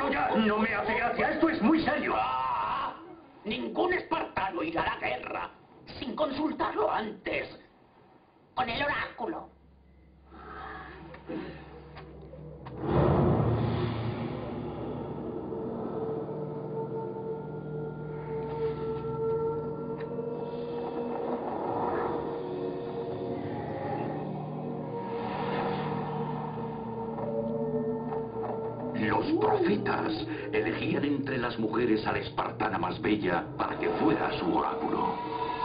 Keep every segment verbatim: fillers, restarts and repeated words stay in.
¡Páralo ya! No me hace gracia, esto es muy serio. ¡Ah! Ningún espartano irá a la guerra sin consultarlo antes con el oráculo. Los profetas elegían entre las mujeres a la espartana más bella para que fuera su oráculo.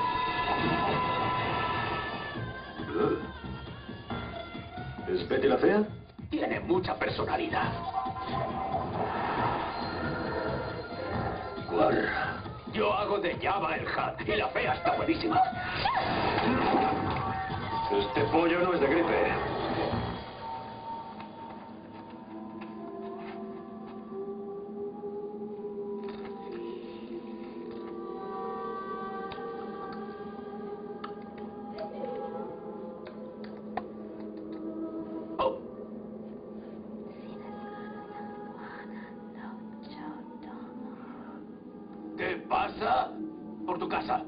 ¿Es Betty la fea? Tiene mucha personalidad. ¿Cuál? Yo hago de Java el Hat y la fea está buenísima. Este pollo no es de gripe. Oh. ¿Qué pasa? Por tu casa.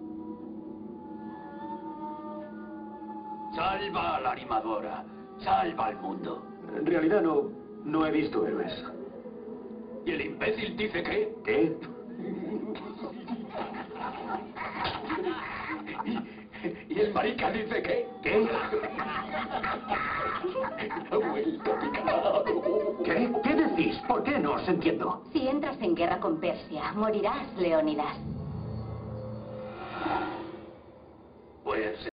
Salva a la animadora. Salva al mundo. En realidad no, no he visto héroes. ¿Y el imbécil dice qué? ¿Qué? ¿Y el marica dice qué? ¿Qué? Ha vuelto picado. ¿Qué? ¿Qué decís? ¿Por qué no os entiendo? Si entras en guerra con Persia, morirás, Leónidas. Pues